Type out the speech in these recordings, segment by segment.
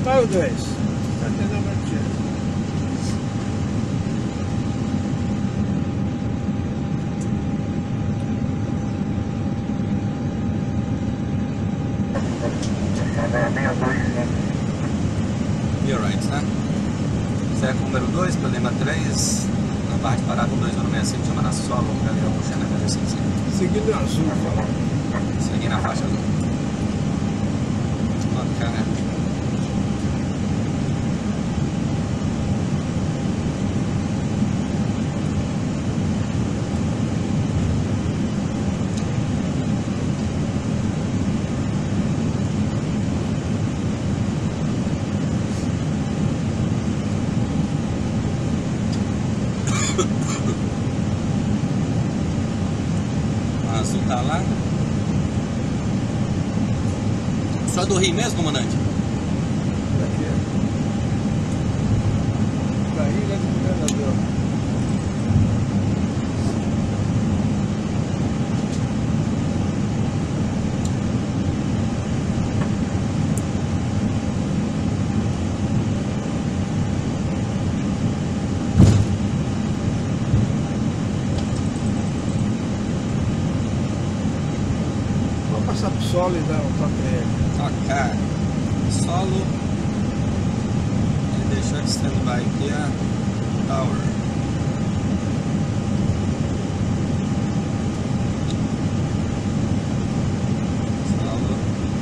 Vai o 2. Cadê a batida? You're right, né? Certo, número 2, para Lima 3, na barra de parada 2165, chama Solo, Galeão, Xana, Galeão 55. Seguindo azul, falando. Segui na faixa azul. Bacana. A azul tá lá. Só do Rio mesmo, comandante? Daqui. Da Ilha do Governador. Vou passar pro solo e dar um toque nele. Ok. Solo. Ele deixou de stand-by aqui a Tower. Solo.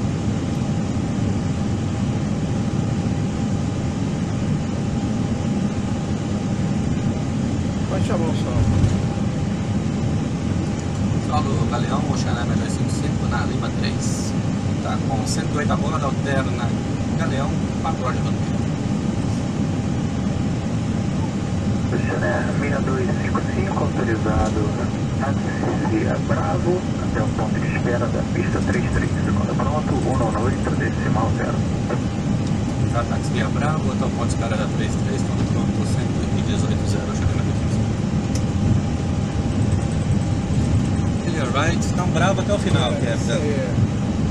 Pode chamar o solo. Solo Galeão, Xana, 255 na Lima 3. Tá com 108 a bola da alterna Galeão, 4 horas de roteiro. Xana 6255, autorizado a Bravo, até o ponto de espera da pista 33, segundo pronto, 198, decimal 0. Já táxi via Bravo, até o ponto de espera da 33, ponto pronto, 118 0, Xana, 255. Ele é right, então Bravo até o final, Captain.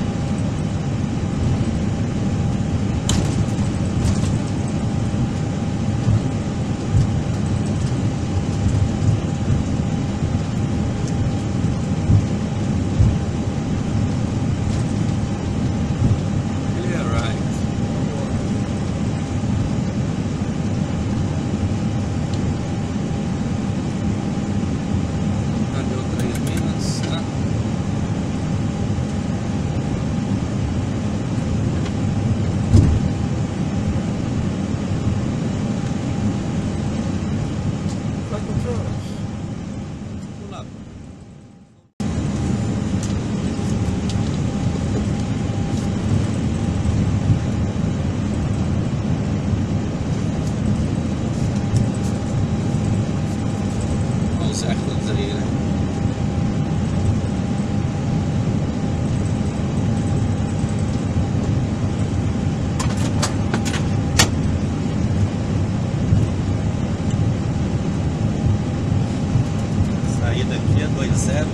Saída aqui é 20.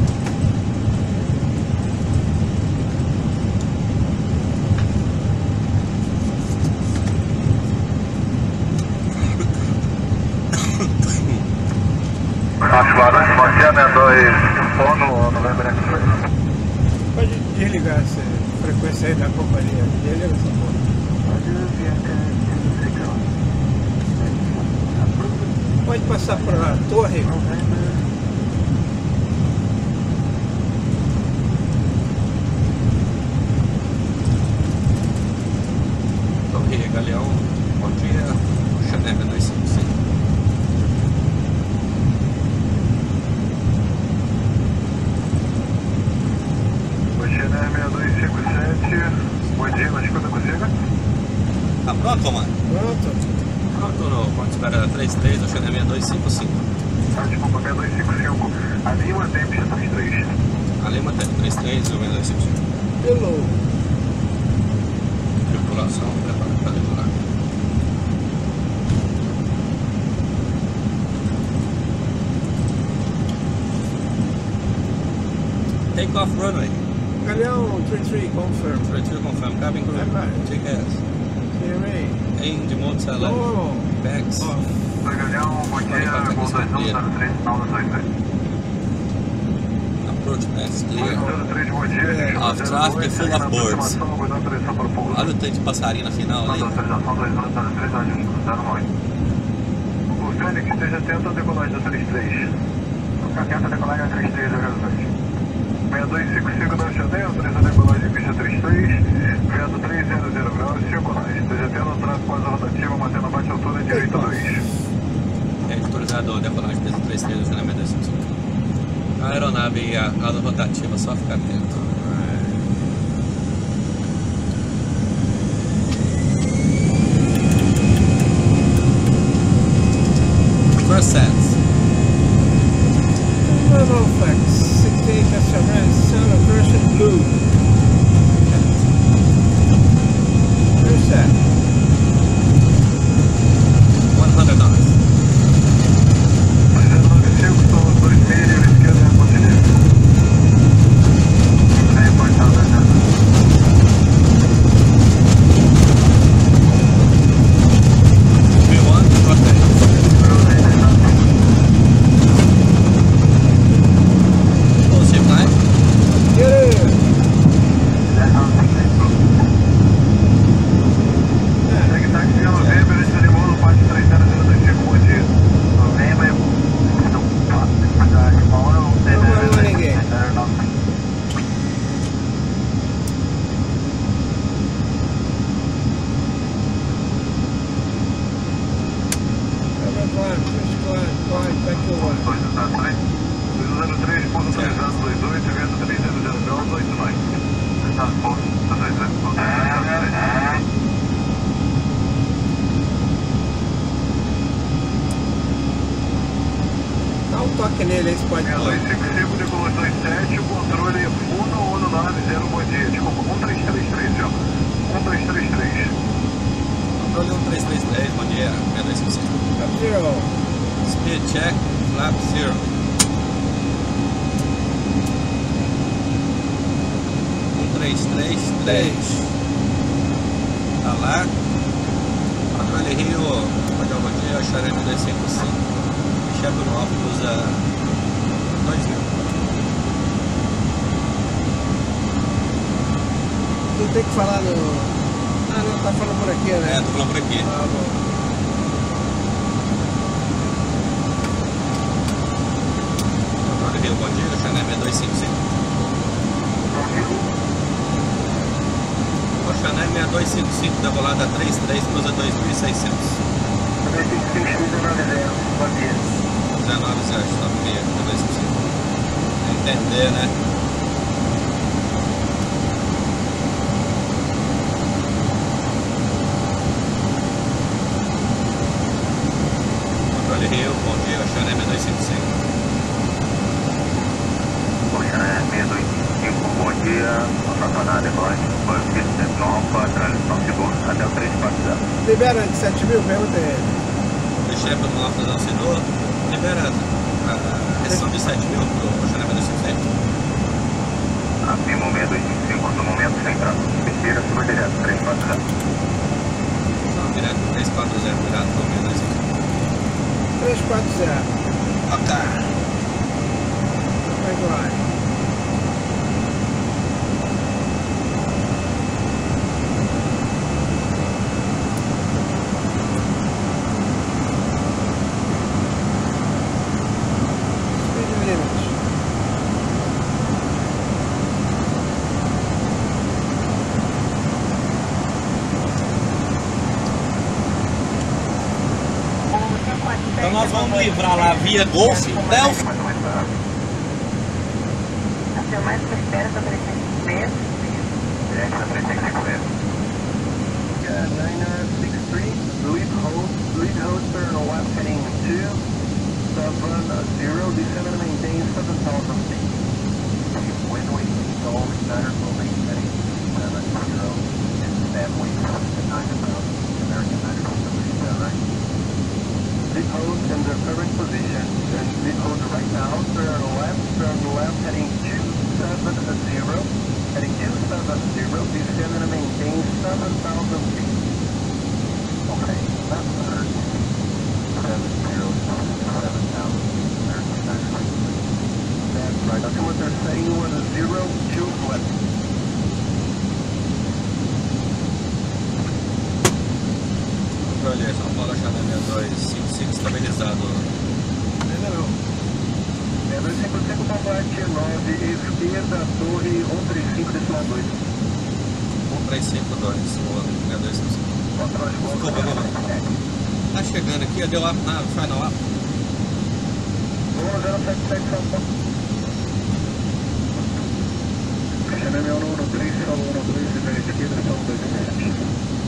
Ativado, Montana 2, ONU, Novembro. Pode desligar essa frequência aí da companhia. Desliga essa porra. Pode passar para a torre. Torre Galeão, bom dia, Xana 255. Xana 6257, bom dia, mas quando consiga? Tá pronto, comando? Pronto. Pronto no ponto de espera da 33, o Xana 6255. Ah, desculpa, 6255. A Lima tem pista 33. A Lima tem 33 e o 6255. Hello. Tripulação preparada para decolar. Take off runway. Galeão 33, confirm. 32 confirm. Cabin crew. Bye-bye. Take gas. Clear. select Oh, bags. off. Bom dia, voo 2103, Paulo 23. Approach paths clear. 03, bom dia. Of traffic full of birds. Olha o tanto de passarinho na final ali. Autorização 2103, o Fênix, esteja atento à decolagem da 33. Fica atento à decolagem da 33, 6255 da Chanel, autoriza a decolagem de pista 33, vento 300 graus, circular. Esteja atento ao tráfego asa rotativa, mantendo a baixa altura, direita 2. É autorizado a decolagem de 33, o Chanel 255. A aeronave e a asa rotativa, só ficar atento. First sets. Level flex, 68 SRS, sound version blue. First set. 100 knots. 95, são os 2 milhas, esquerda e continente. É importante, né? V1, rotate. Positive time. Yeah. Segue táxi Novembro, ele se limou no parte 3025, bom dia. Novembro, climb, back to one. 203, ponto autorizado 28, vento 300 graus, 89. Está ponto 203. Dá um toque nele aí, se pode. 6255, decolou 27, o controle é Uno 90, bom dia. Desculpa, 1333, já. 1333. Controle 1333, bom dia. 6255. Up zero. Speed check, flap 0. Tá lá. Controle Rio, bom dia, Xareme 255. Chefe no óculos usa 2000. Tu tem que falar no. Ah, não, tá falando por aqui, né? É, tô falando por aqui. Ah, bom. Controle Rio, bom dia, Xareme 255. Chanel 6255, decolada 33, cruza 2.600. 19 0, stop here, 255. Entender, né? Controle Rio, bom dia, Chanel 255. Bom dia, Satanás, decolagem, Banco 79, transição segura, até o 340. Libera de 7 mil, pergunta ele. O chefe no óculos auxiliador libera a restrição de 7 mil pro Chanel 255. Acima 6255, no momento sem traço. Besteira, super direto, 340. Não, direto 340, virado pro 255. 340. Ok. Vai igual. Então nós vamos livrar lá via Golf, Delphi. Até mais que espera para 353. Essa 353. 9963, lead hold, turn left heading 270, descend and maintain 7,000 feet. Wind wing, Golf, Niner, moving, heading 70, and stand wing, 9 pounds, American Medical Service, right? Lead hold in the current position, and lead hold right now, turn left heading 270, heading 270, descend and maintain 7,000 feet. Okay, ali, São Paulo Xané 6255 estabilizado. Ainda não. 255 combate 9, esquerda, torre 135,2. 1352, o 6255. Controle de Desculpa, tá chegando aqui, deu up na final up. 1077 São Paulo. Xané 113, solo 12, libera esquerda, solo 227.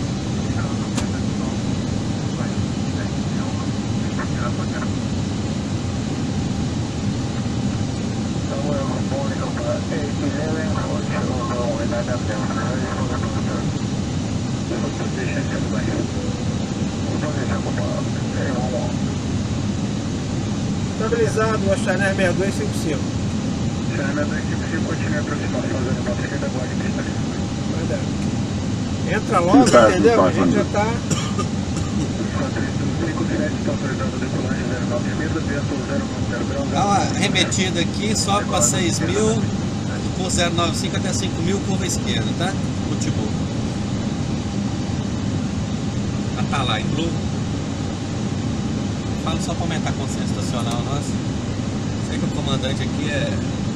Estabilizado, o Xané 6255. Xané 255, continue a aproximação da animal esquerda, guarde pista. Vai dar. Entra logo, entendeu? A gente já tá. 57 está autorizado a decolagem 09 esquerda, vento 010 graus. Dá uma remetida aqui, sobe para 6.000, com 095 até 5.000, curva esquerda, tá? Multibu. Tá lá em blue. Falo só para aumentar a consciência estacional nossa. Sei que o comandante aqui é...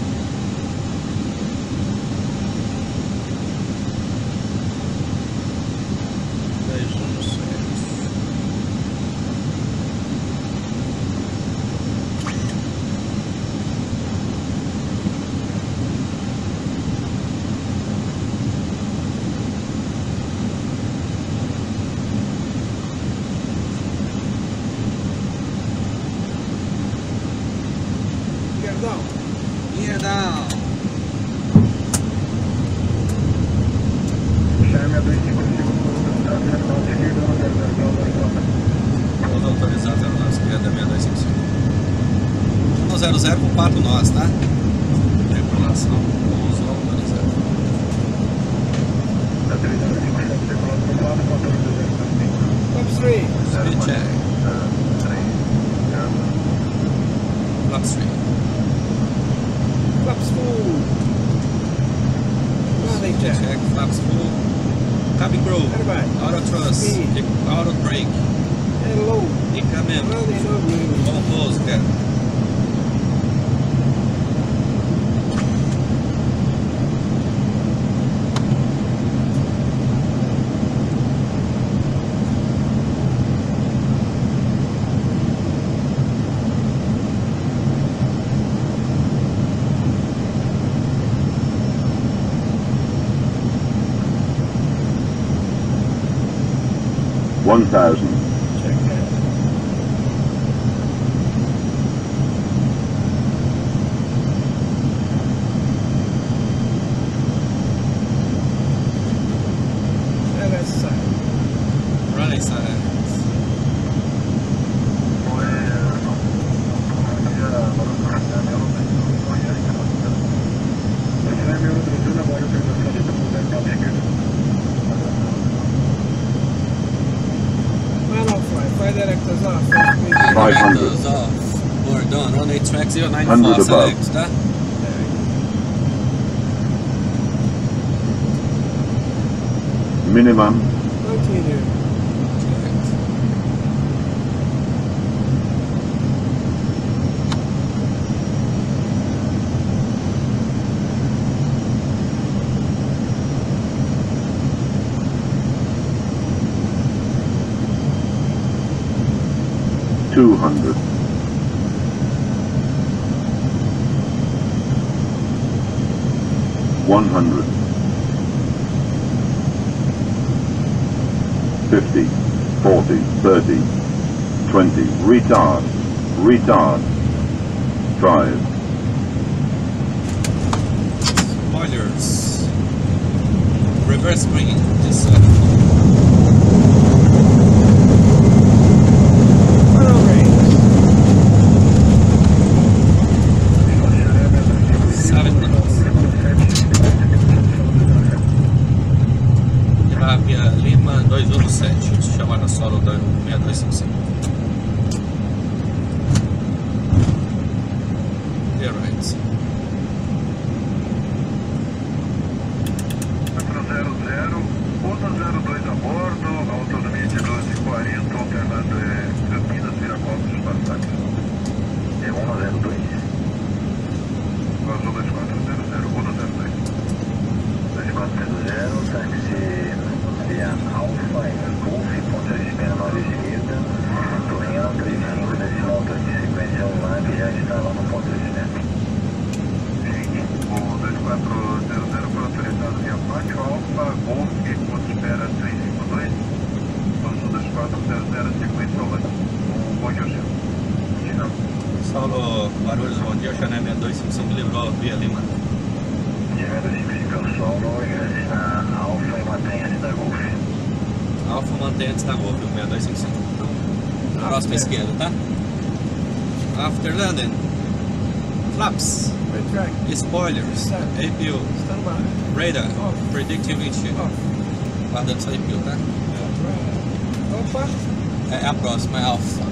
Gear down. Xané 255, está 09 esquerda, 10 graus, Vamos autorizar 09 esquerda, 6255. 100 com 4 nós, tá? Regulação, vamos autorizar. Está 357, decolado por 4, controle do 095. Top 3. Speed check. Flaps 3. Flaps full. Landing Speed check. check, flaps full. Cabin crew. Everybody. Auto thrust. Speed. Auto brake. Hello. Encamento. Landing no green. Bom pouso, cara. Check that. And that's silent. Running silence. Flight directors off. 500. Those off. We're done. Runway track 094 100 above. select, tá? Minimum Continue. Checked. $200. 100. 50, 40, 30, 20, retard, retard, drive, Spoilers. Reverse springing. Just Funnel range. 7 minutes. Terapia Lima 217. Chamada solo da 6255. Clear right. 400, outra 02 a bordo, autonomia de 12,40. Alfa, Golf, ponto de espera 9 esquerda, Torreno 35, decimal de sequência online, que já está lá no ponto de espera. O 2400 foi autorizado via Pátio Alfa, Golf, ponto de espera 352, Sul 2400, sequência online. Bom dia, senhor. Saulo Guarulhos, bom dia, Oceané 6255 livrou via Lima. Oceané 255 é o Saulo, ingresse na Alfa e mantenha-se da Golf. Alfa mantém antes da Golf, 6255. Então, próxima esquerda, tá? After landing. Flaps. Right track. Spoilers. APU. Stand by. Radar. Off. Predictive Wind. Off. Guardando sua APU, tá? Opa. É a próxima, é Alfa.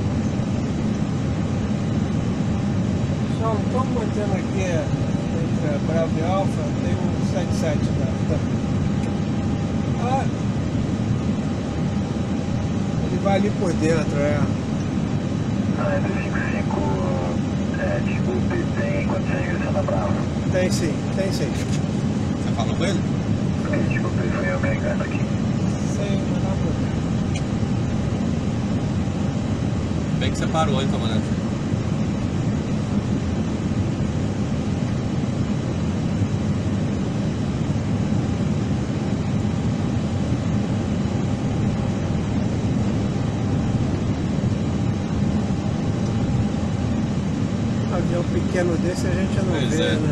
Só estamos mantendo aqui entre a Bravo e Alfa, tem um 77 lá. Ah, ele vai ali por dentro, é. Ah, 255, desculpe, tem condição de ingressar na Bravo? Tem sim, tem sim. Você falou com ele? Desculpe, fui eu me engano aqui. Sem mandar problema. Bem que você parou, hein, comandante? Avião pequeno desse a gente não Pois vê, é. né?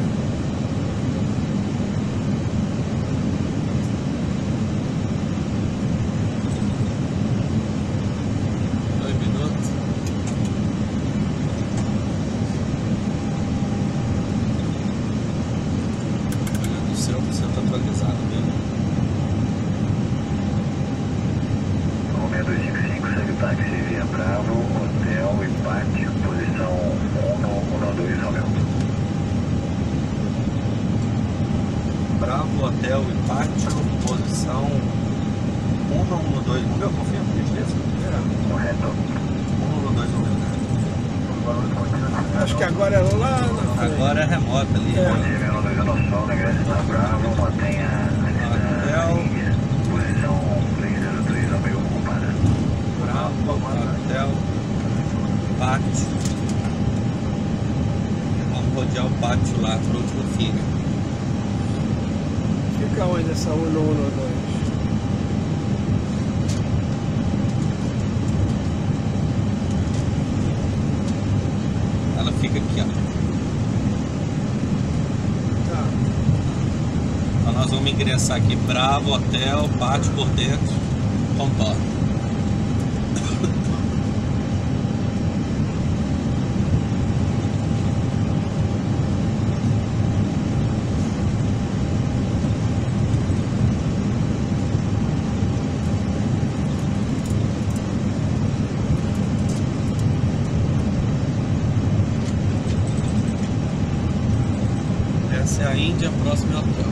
Olhando o seu tá atualizado mesmo. O 6255 segue o táxi via Bravo, Hotel e Pátio, posição 112 Romeu. Bravo, Hotel e Pátio, posição 112. Vamos ver, confia, por gentileza? Correto. 112, vamos ver, né? Acho que agora é lá na frente. Agora é remota ali. É. Né? Chegando 2 Sol, ingresse na Bravo, mantenha Hotel. posição 303 Romeu ocupada. Bravo, Hotel, Pátio. Vamos rodear o pátio lá pro último figa. Fica onde essa 112? Ela fica aqui, ó. Tá. Então nós vamos ingressar aqui, Bravo, Hotel, Pátio por dentro, contorno. Essa é a Índia, próximo é o hotel.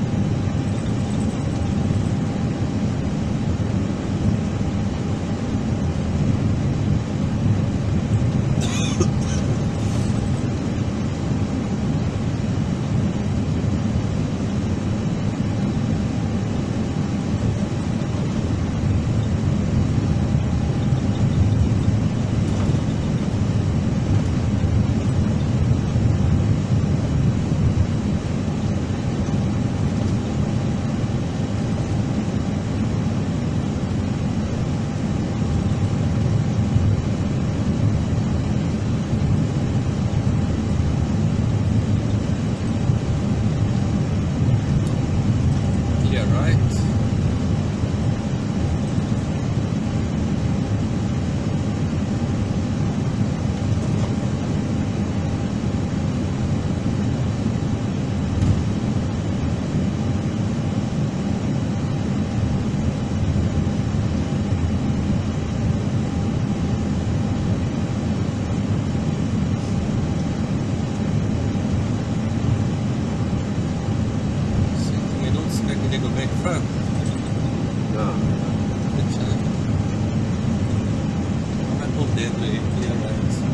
Clear right. Franco? Não. Deixa eu... Vai por dentro aí, clear right.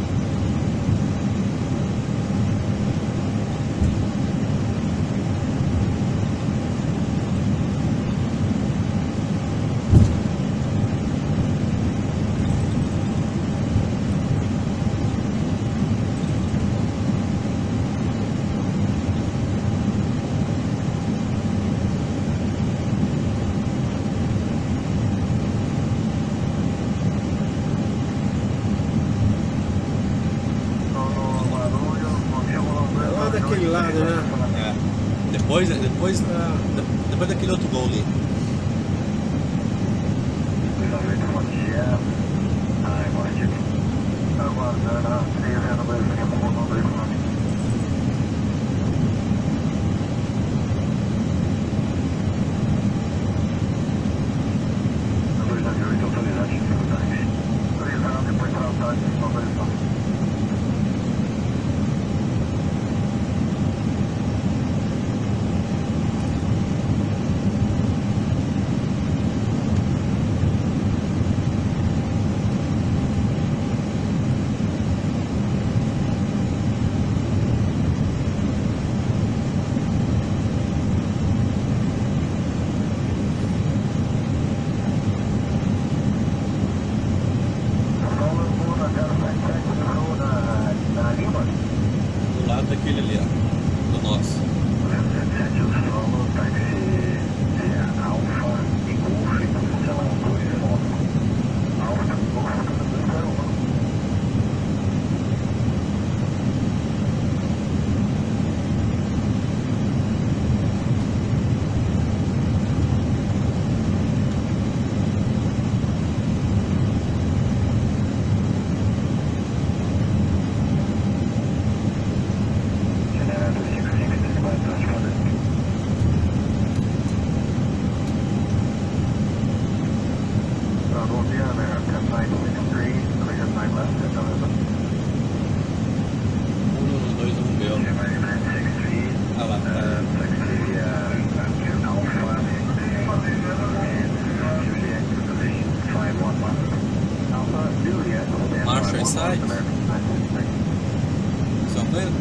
Do lado daquele ali, ó. Do nosso. Marshall inside. Sound clear?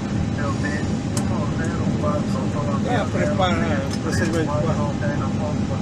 Procedimento de barrão.